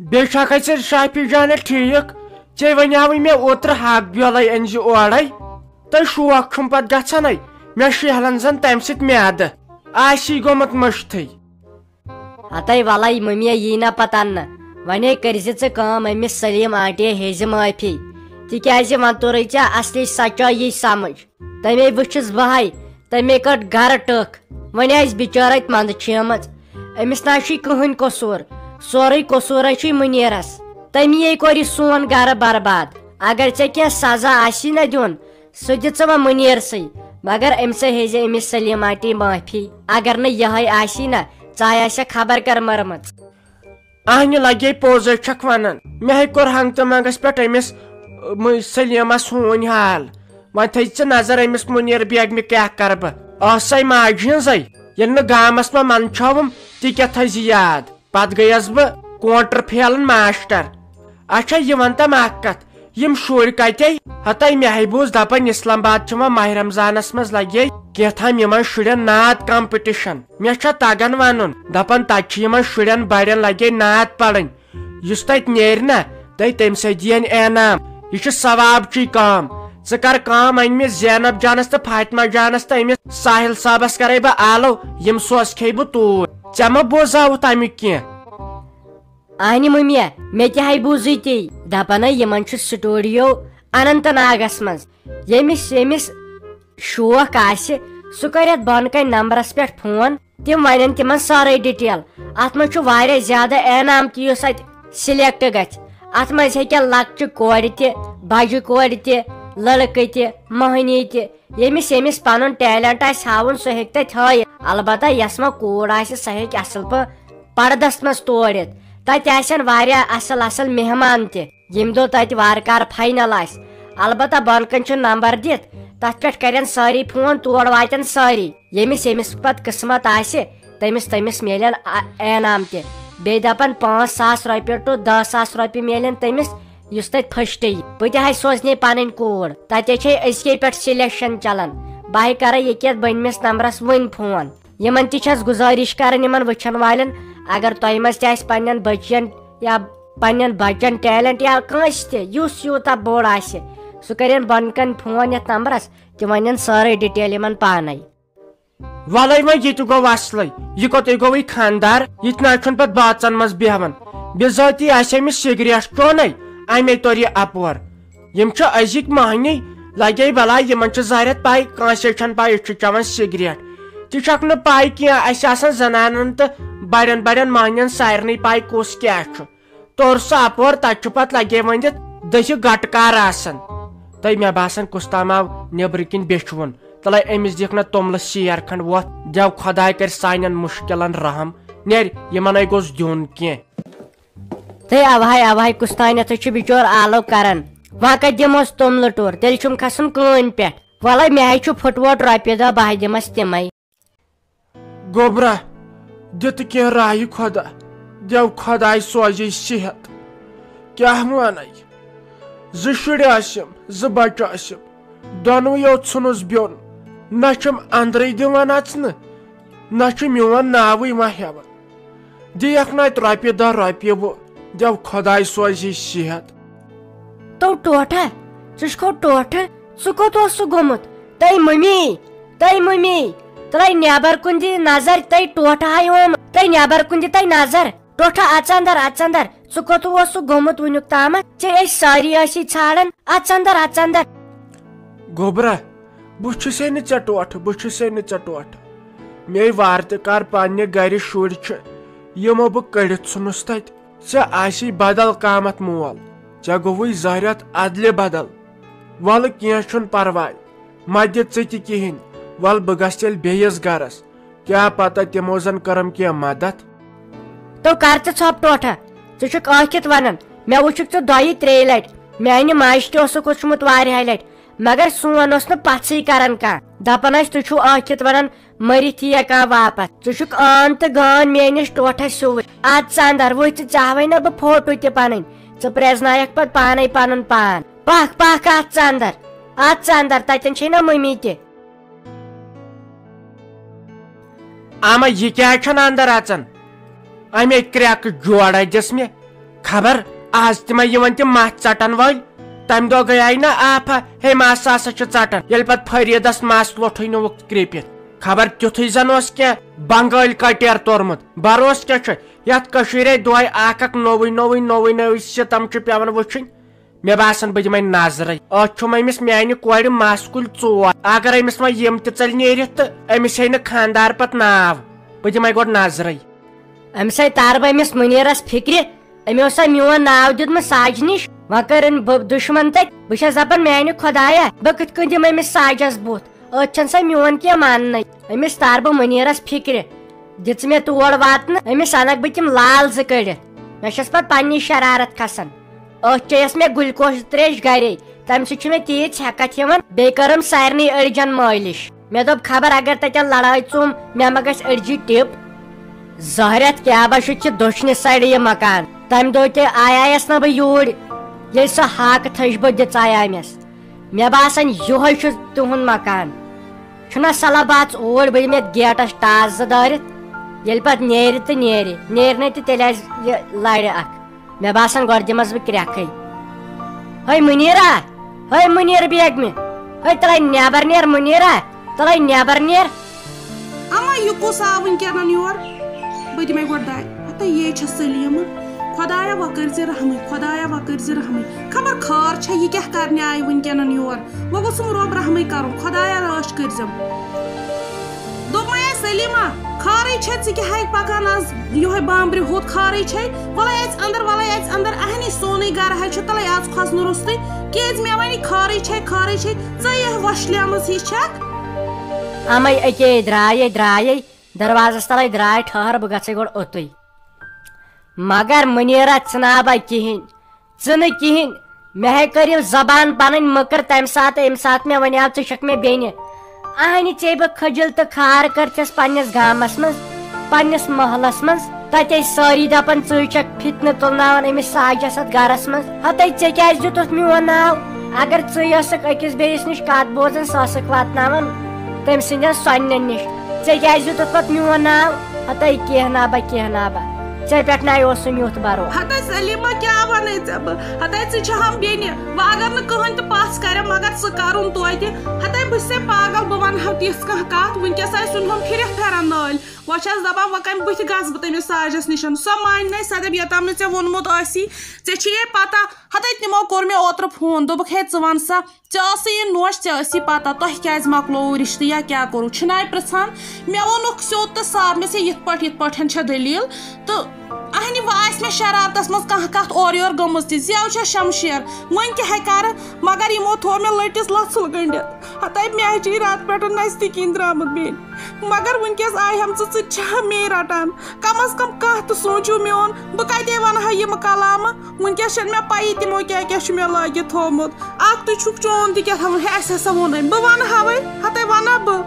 بے چھکھے ژے شافی جانے ٹھیک ژے ونیاوٕے مےٚ اوترٕ ہاکھ بیولے أنۍ زِ اورے تہٕ شوق چھُم پتہٕ گژھانے مےٚ شہلن زن تمہِ سۭتۍ میادٕ آسی گوٚمُت مٔشتھٕے ہتے ولے ممی یی نا پتہٕ اننہٕ ونے کرزِ ژٕ کٲم أمِس سلیٖم آنٹی ہیزِ معٲفی تِکیازِ وۄنۍ توٚرُے ژےٚ اصلی سچٲیی سمجھ تمے وٕچھِس بہے تمے کٔڑ گرٕ ٹٕکھ وۄنۍ آسہِ بِچٲرے منٛدٕ چھیمٕژ أمِس نہ چھُے کٕہٕنۍ قصوٗر سورُے قصوٗرے چھُے مُنیٖرس تمی کوٚر یہِ سون گرٕ برباد اگر ژےٚ کینٛہہ سزا آسی نا دیُن سُہ دِ ژٕ وۄنۍ مُنیٖرسٕے مگر أمۍ سا ہیزِ أمِس سلیٖم آنٹی معٲفی اگر نہٕ یِہے آسی نا ژےٚ آسٮ۪کھ خبر کر مٔرمٕژ اہنہِ لگے پوٚزے چھکھ ونان مےٚ ہے کوٚر ہنگتہٕ منگس پٮ۪ٹھ أمِس سلیٖمس ہوٗنۍ حال وۄنۍ تھٲے ژٕ نظر أمِس مُنیٖر بیگمہِ کیاہ کرٕ بہٕ ٲسے ماجہِ ہٕنٛزے ییٚلہِ نہٕ گامس منٛز منٛدچھوُم تہِ کیاہ تھٲیزِ یاد پتہٕ گٔیس بہٕ کونٹر پھیلن ماشٹر اچھا یہِ ون تم اکھ کتھ یِم شُرۍ کتے ہتے مےٚ ہے بوٗز دپان اسلام آباد چھُ وۄنۍ ماہ رمضانس منٛز لگے کینٛژھام یِمن شُرٮ۪ن نعت کمپٹِشن مےٚ چھا تگان ونُن دپان تتہِ چھِ یِمن شُرٮ۪ن بڑٮ۪ن لگے نعت پرٕنۍ یُس تتہِ نیرِ نا تمہِ سۭتۍ دِین انعام یہِ چھِ ثوابچی کٲم ژٕ کر کٲم أنمِس زینب جانس تہٕ فاطمہ جانس تہٕ أمِس ساحل صٲبس کرے بہٕ آلو یِم سوزکھے بہٕ توٗرۍ ژےٚ ما بوزاوُتھ امیُک کینٛہہ اہنہِ مٔمیا مےٚ تہِ ہے بوٗزٕے تی دپان یِمن چھُ سٹوڈیو اننت ناگس منٛز ییٚمِس شوق آسہِ سُہ کرِ اتھ بۄنہٕ کنہِ نمبرس پٮ۪ٹھ فون تِم ونن تِمن سٲرٕے ڈِٹیل اتھ منٛز چھُ واریاہ زیادٕ انعام تہِ یُس اتہِ سِلیکٹ گژھِ اتھ منٛز ہیٚکن لۄکچہِ کورِ تہِ بجہِ کورِ تہِ لڑکہٕ تہِ مٔہنی تہِ ییٚمِس پنُن ٹیلنٹ آسہِ ہاوُن سُہ ہیٚکہِ تتہِ ہٲیِتھ البتہ یۄس وۄنۍ کوٗر آسہِ سۄ ہیٚکہِ اصل پٲٹھۍ پردس منٛز تور یِتھ تتہِ آسن واریاہ اصل مہمان تہِ ییٚمہِ دۄہ تتہِ وارٕ کارٕ فاینل آسہِ البتہ بۄنہٕ کنہِ چھُ نمبر دِتھ تتھ پٮ۪ٹھ کرن سٲری فون تور واتن سٲری ییٚمِس پتہٕ قٕسمت آسہِ تٔمِس میلن انعام تہِ بیٚیہِ دپن 5,000 رۄپیہِ ٹُو 10,000 رۄپیہِ میلن تٔمِس یُس تتہِ فٔسٹ یی بہٕ تہِ ہے سوزنے پنٕنۍ کوٗر تتے چھے أزکے پٮ۪ٹھ سِلیکشن چلان بہٕ ہے کرے ییٚکیٛاہ بٔنمِس نمبرس وُنۍ فون یِمن تہِ چھس گُزٲرِش کران یِمن وٕچھن والٮ۪ن اگر تۄہہِ منٛز تہِ آسہِ پننٮ۪ن بچین یا پننٮ۪ن بچن ٹیلنٹ یا کٲنٛسہِ تہِ یُس یوٗتاہ بوٚڑ آسہِ سُہ کرن بۄنہٕ کن فون یتھ نمبرس تِم ونن سٲرٕے ڈِٹیل یِمن پانے ولے وۄنۍ یہِ تہِ گوٚو وصلے یہِ کوٚتٕے گوٚوٕے خانٛدار یہِ تہِ نہ چھُنہٕ پتہٕ باژن منٛز بیہوان بِذٲتی آسہِ أمِس سِگریٹ چونے امے توٚر یہِ اپور یِم چھِ أزِکۍ مٔہنی لگے بلاے یِمن چھِ ظٲہرت پاے کٲنٛسے چھنہٕ پاے أسۍ چھِ چٮ۪وان سِگریٹ تہِ چھکھ نہٕ پاے کینٛہہ اسہِ آسان زنانن تہٕ بڑٮ۪ن مٔہنین سارنٕے پاے کُس کیاہ چھُ توٚر سُہ اپور تتہِ چھُ پتہٕ لگے ؤنِتھ دٔہہِ گٹکار آسان تہٕ مےٚ باسان کُستام آو نیبرٕ کِنۍ بیچھوُن تلے أمِس دِکھ نہ توٚملہٕ سیر کھنڈ وۄتھ دٮ۪و خۄداے کرِ سانٮ۪ن مُشکِلن رحم نیرِ یِمنے گوٚژھ دیُن کینٛہہ تہٕ اوہے کُستانٮ۪تھٕے چھُ بِچور آلو کران وۄنۍ کتہِ دِمہوس توٚملہٕ ٹوٗر تیٚلہِ چھُم کھسُن کٲنۍ پٮ۪ٹھ وَلے مےٚ ہے چھُ پھٕٹووٹ رۄپیہِ دہ بہٕ دِمس تِمے گوبرا دِتہٕ کینٛہہ رایہِ خۄدا دٮ۪و خۄداے سوزے صحت کیاہ ونے 2 شُرۍ ٲسِم 2 بچہٕ ٲسِم دۄنوٕے یوت ژھٕنُس بیوٚن نہ چھُم انٛدرٕے دِوان اژنہٕ نہ چھُ میون ناوٕے وۄنۍ ہٮ۪وان دِیکھ نہ اتہِ رۄپیہِ دہ رۄپیہِ وۄنۍ دٮ۪و خۄداے سوزے صحت تو ٹوٹھا ژٕ چھُکھ ٹوٹھہٕ ژٕ کوٚت اوسُکھ گوٚمُت تٔے مٔمی ترٛٲے نٮ۪بر کُن دِ نظر تٔے ٹوٹھا ہے اوم تٔے نٮ۪بر کُن دِ تٔے نظر ٹوٹھا اژ انٛدر ژٕ کوٚت اوسُکھ گوٚمُت وُنیُک تامتھ ژےٚ أسۍ سٲری ٲسی ژھانڈان اژ انٛدر گوبرا بہٕ چھُسے نہٕ ژےٚ ٹوٹھٕ مے وارٕ تہِ کار پننہِ گرِ شُرۍ چھِ یِمو بہٕ کٔڑِتھ ژھُنُس تتہِ ژےٚ آسی بدل کامتھ مول ژےٚ گوٚوُے زہرت ادلہِ بدل ولہٕ کینٛہہ چھُنہٕ پرواے مہ دِ ژٕ تہِ کِہینۍ ول بہٕ گژھٕ تیٚلہِ بیٚیِس گرس کیاہ پتہ تِمو زن کٔرٕم کینٛہہ مدد تو کر ژٕ ژھۄپ ٹوٹھا ژٕ چھُکھ ٲکھِتھ ونان مےٚ وٕچھُکھ ژٕ 2-3 لٹہِ میانہِ ماجہِ تہِ اوسُکھ وٕچھمُت واریاہہِ لٹہِ مگر سون اوس نہٕ پژھٕے کران کانٛہہ دپان ٲسۍ تُہۍ چھِو ٲکھِتھ ونان مٔرِتھ یِیہِ کانٛہہ واپس ژٕ چھُکھ آن تہٕ گان میٲنِس ٹوٹھس سیوٚوُے اژ انٛدر وٕچھ ژٕ چاہوے نہ بہٕ فوٹو تہِ پنٕنۍ ژٕ پرٛزنایکھ پتہٕ پانے پنُن پان پکھ اژ انٛدر تتٮ۪ن چھے نہ مٔمی تہِ اما یہِ کیٛازِ چھنہٕ انٛدر اژان امے کرٛٮ۪کہٕ جوڑا دِس مےٚ خبر آز تما یوان تم مس ژٹن ول تمہ دۄہ گٔیے نا آفا ہے مس ہسا چھُ ژٹان ییٚلہِ پتہٕ فریدس مس لوٚٹھٕے نوٚوُکھ کرٛیٖپِتھ خبر تیُتھُے زن اوس کینٛہہ بنگٲلۍ کٹیر توٚرمُت بروس کیٛاہ چھُ یتھ کٔشیٖرے دۄہے اکھ نوٚوُے سِتم چھُ پیوان وٕچھِنۍ مےٚ باسان بہٕ دِمے نظرے أتھۍ چھُم أمِس میانہِ کورِ مس کُلۍ ژور اگر أمِس وۄنۍ یِم تہِ ژٔلۍ نیٖرِتھ تہٕ أمِس ہے نہٕ خانٛدار پتہٕ ناو بہٕ دِمے گۄڈٕ نظرے أمِس ہے تار بہٕ أمِس مُنیٖرس فِکرِ أمۍ اوسا میون ناو دیُتمُت ساجہِ نِش وۄنۍ کٔرٕنۍ بہٕ دُشمن تتہِ بہٕ چھس دپان میانہِ خۄدایا بہٕ کِتھ کٔنۍ دِمہٕ أمِس ساجس بُتھ أتھۍ چھنہٕ سۄ میون کینٛہہ ماننٕے أمِس تار بہٕ مُنیٖرس فِکرِ دِژ مےٚ تور واتنہٕ أمِس انکھ بہٕ تِم لال زٕ کٔڑِتھ مےٚ چھس پتہٕ پننی شرارت کھسان أتھۍ چیٚیس مےٚ گُلکوش تریش گرے تمہِ سۭتۍ چھُ مےٚ تیٖژ ہٮ۪کتھ یِوان بیٚیہِ کٔرٕم سارنٕے أڑجن مٲلِش مےٚ دوٚپ خبر اگر تتٮ۪ن لڑٲے ژوٚم مےٚ ما گژھِ أڑجہِ ٹِپ زہرت کیٛاہ بچُت چھِ دٔچھنہِ سایڈٕ یہِ مکان تمہِ دۄہ تہِ آیایس نہٕ بہٕ یوٗرۍ ییٚلہِ سۄ ہاکہٕ تھٔج بہٕ دِژایامس مےٚ باسان یِہوے چھُ تُہُنٛد مکان چھُنا صلح باتھ اوٗرۍ بہٕ دِمہٕ یتھ گیٹس ٹاس زٕ دٲرِتھ ییٚلہِ پتہٕ نیرِ تہٕ نیرِ نہٕ تہِ تیٚلہِ آسہِ یہِ لرِ اکھ مےٚ باسان گۄڈٕ دِمس بہٕ کرٛٮ۪کھٕے ہے مُنیٖرا ہے مُنیٖر بیگمہِ ہے تلے نٮ۪بر نیر مُنیٖرا تلے نٮ۪بر نیر اما یہِ کُس آو وٕنکٮ۪نن یور بہٕ دِمے گۄڈٕ داے ہتا یے چھِ سلیٖمہٕ خۄدایا وۄنۍ کٔرۍ زِ رحمٕے خۄدایا وۄنۍ کٔرۍ زِ رحمٕے خبر خٲر چھا یہِ کیٛاہ کرنہِ آیہِ وٕنکٮ۪نن یور وۄنۍ گوٚژھُم رۄب رحمٕے کرُن خۄدایا رٲچھ کٔرزٮ۪م دوٚپمَے اے سلیٖما خٲرٕے چھے ژٕ کیٛاہ ہٮ۪کہِ پکان آز یِہوے بامبرِ ہوٚت خٲرٕے چھے وَلَے اَژِ اندر اہنی سونُے گرٕ ہے چھُ تَلَے آز کھۄژنہٕ روٚستُے کیٛازِ مےٚ وَنی خٲرٕے چھے ژٕ یہِ وۄشلیمٕژ ہِش چھکھ اَمے أکے درٛایے دروازس تلے درٛاے ٹھہر بہٕ گژھے گۄڈٕ اوٚتُے مگر مُنیٖرا ژٕ نا با کِہینۍ ژٕ نہٕ کِہینۍ مےٚ ہے کٔرِو زبان پنٕنۍ مٔکٕر تمہِ ساتہٕ ییٚمہِ ساتہٕ مےٚ وَنیو ژٕ چھکھ مےٚ بیٚنہِ اہنہِ ژے بہٕ کھٔجِل تہٕ کھار کٔرتھس پننِس گامس منٛز پننِس محلس منٛز تتہِ ٲسۍ سٲری دپان ژٕ چھکھ فِتنہٕ تُلناوان أمِس ساجس اتھ گرس منٛز ہتے ژےٚ کیٛازِ دیُتُتھ میون ناو اگر ژٕے ٲسکھ أکِس بیٚیِس نِش کتھ بوزان سۄ ٲسکھ واتناوان تٔمۍ سٕنٛدٮ۪ن سۄننٮ۪ن نِش ژےٚ کیٛازِ دیُتُتھ پتہٕ میون ناو ہتے کینٛہہ نابا ژےٚ پٮ۪ٹھ نَے اوسُم یُتھ بروسہٕ ہتے سلیٖما کیٛاہ ونے ژےٚ بہٕ ہتے ژٕ چھہم بیٚنہِ وۄنۍ اگر نہٕ کٕہٕنۍ تہِ پژھ کرٮ۪م مگر ژٕ کرُن توتہِ ہتے بہٕ چھسے پاگل بہٕ ونہٕ ہا تِژھ کانٛہہ کتھ وٕنکیٚس آسہِ سُنٛد ہُم پھرِتھ پھیرن نٲلۍ وۄنۍ چھس دپان وۄنۍ کمہِ بٕتھِ گژھٕ بہٕ تٔمِس ساجس نِش سۄ مانہِ نَے سۄ دپہِ یوٚتام نہٕ ژےٚ ووٚنمُت آسی ژےٚ چھیے پتہ ہتے تِمو کوٚر مےٚ اوترٕ فون دوٚپُکھ ہے ژٕ وَن سا ژےٚ ٲسٕے یہِ نوش ژےٚ ٲسی پتہ تۄہہِ کیٛازِ مۄکلووُ رِشتہٕ یا کیٛاہ کوٚروٕ چھِنَے پرژھان مےٚ ووٚنُکھ سیوٚد تہٕ صاف مےٚ یِتھ پٲٹھۍ چھےٚ دٔلیٖل تہٕ اہنہِ وۄنۍ آسہِ مےٚ شرارتس منٛز کانٛہہ کتھ اورٕ یورٕ گٔمٕژ تہِ زٮ۪و چھےٚ شمشیر وۄنۍ کیٛاہ ہے کرٕ مگر یِمو تھوٚو مےٚ لٔٹِس لژھُل گٔنڈِتھ ہتے مےٚ چھِ راتہٕ پٮ۪ٹھ نستہِ کِنۍ درامُت بیٚنہِ مگر وٕنکیٚس آیہم ژٕ چھَہا مے رٹان کم از کم کانٛہہ تہٕ سوٗنچِو میون بہٕ کتے ونہٕ ہا یِمہٕ کلامہٕ وٕنکیٚس چھنہٕ مےٚ پیی تِمو کیٛاہ کیٛاہ چھُ مےٚ لٲگِتھ تھوٚومُت اکھ تُہۍ چھُکھ چون تہِ کیٛاہ تھاوُن ہے اَسہِ ہسا ووٚنُے بہٕ ونہٕ ہا وۄنۍ ہتے ونہ بہٕ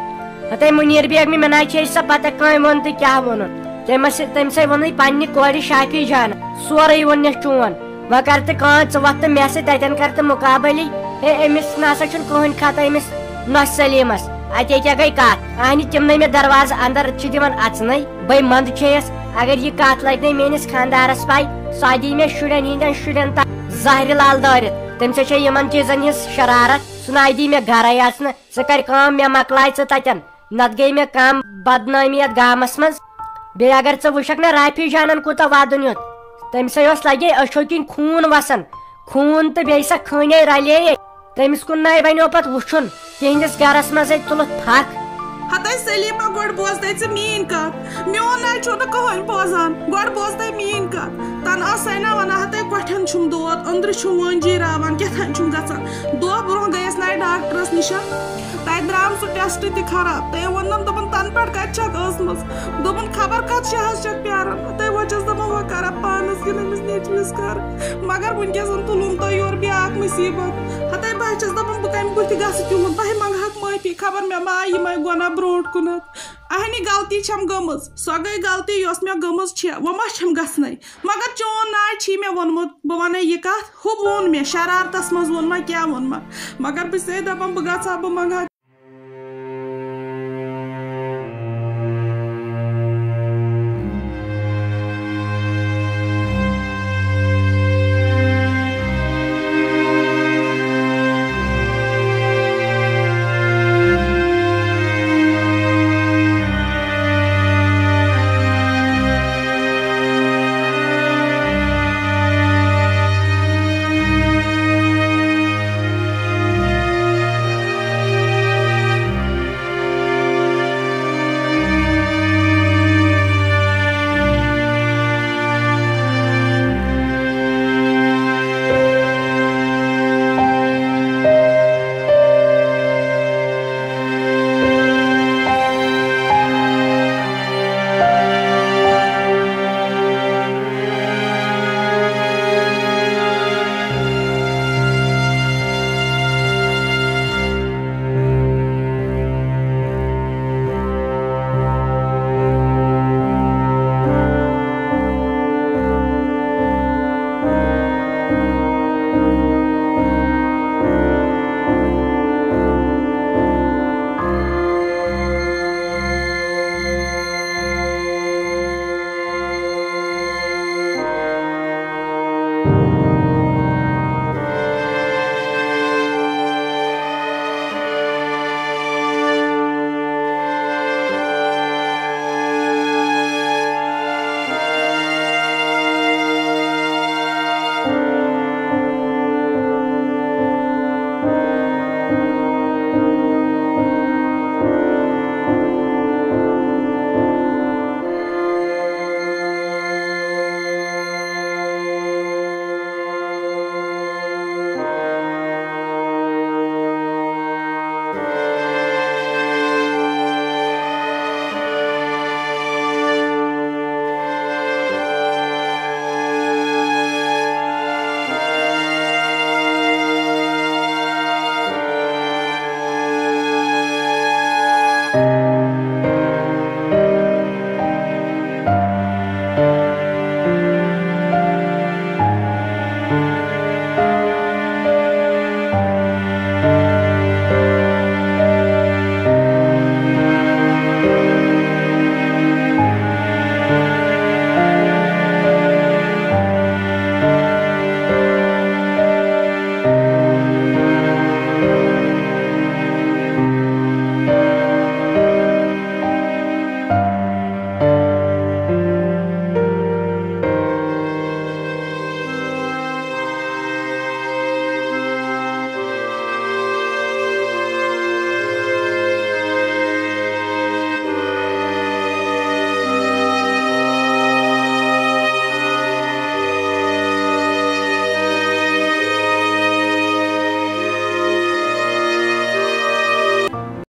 ہتے مُنیٖر بیگمہِ مےٚ نَے چھے سۄ پتہ کٔمۍ ووٚن تہٕ کیٛاہ ووٚنُن تٔمۍ ووٚنُے پننہِ کورِ شافی جانہٕ سورُے ووٚننَس چون وۄنۍ کر تہٕ کٲم ژٕ وۄتھ تہٕ مےٚ سۭتۍ تتٮ۪ن کر تہٕ مُقابلٕے ہے أمِس نسا چھُنہٕ کٕہٕنۍ خطا أمِس نۄش سلیٖمس اتے کیٛاہ گٔے کتھ اہنہِ تِمنٕے مےٚ دروازٕ انٛدر چھِ دِوان اژنٕے بٔے منٛدٕ چھیٚیس اگر یہِ کتھ لگہِ نَے میٲنِس خانٛدارس پاے سۄ دِیہِ مےٚ شُرٮ۪ن ہٕنٛدٮ۪ن شُرٮ۪ن تہٕ زہرِ لال دٲرِتھ تٔمۍ سۭتۍ چھےٚ یِمن چیٖزن ہٕنٛز شرارت سُہ نَے دی مےٚ گرے اژنہٕ ژٕ کر کٲم مےٚ مۄکلاے ژٕ تتٮ۪ن نتہٕ گٔے مےٚ کم بدنٲمی یتھ گامس منٛز بیٚیہِ اگر ژٕ وٕچھکھ نا رافی جانن کوٗتاہ ودُن یُتھ تٔمۍ سٕے اوس لگے أچھو کِنۍ خوٗن وسان خوٗن تہٕ بیٚیہِ سۄ خٲنے رلیے تٔمِس کُن نَے بنیو پتہٕ وٕچھُن تِہنٛدِس گرس منٛزے تُلُتھ پھکھ ہتے سلیٖما گۄڈٕ بوزتے ژٕ میٲنۍ کتھ میون نَے چھُ نہٕ کٕہٕنۍ بوزان گۄڈٕ بوزتے میٲنۍ کتھ تن ٲسے نا ونان ہتے کۄٹھٮ۪ن چھُم دود أنٛدرٕ چھُم وٲنجی راوان کیٛاہ چھُم گژھان دۄہ برونٛہہ گٔیس نَے ڈاکٹرس نِش تتہِ درٛام سُہ ٹیسٹ تہِ خراب تٔمۍ ووٚنُن دوٚپُن تنہٕ پٮ۪ٹھ کتہِ چھکھ ٲسمٕژ دوٚپُن خبر کتھ شہس چھکھ پیاران تٔمۍ وۄنۍ چھس دپان وۄنۍ کرا پانس کِنہٕ أمِس نیٚچوِس کرٕ مگر وٕنکیٚس تُلُن تۄہہِ یورٕ بیاکھ مُصیٖبت ہتے بہٕ چھس دپان بہٕ کمہِ بٕتھِ گژھٕ تِہُنٛد تۄہہِ منٛگہکھ معٲفی خبر مےٚ ما آیہِ یِمے گۄناہ برونٛٹھ کُنتھ اہنہِ غلطی چھم گٔمٕژ سۄ گٔے غلطی یۄس مےٚ گٔمٕژ چھےٚ وۄنۍ ما چھم گژھنَے مگر چون ناے چھی مےٚ ووٚنمُت بہٕ ونے یہِ کتھ ہُہ ووٚن مےٚ شرارتس منٛز ووٚن ما کیٛاہ ووٚن ما مگر بہٕ چھسے دپان بہٕ گژھٕ ہا بہٕ منٛگہٕ ہا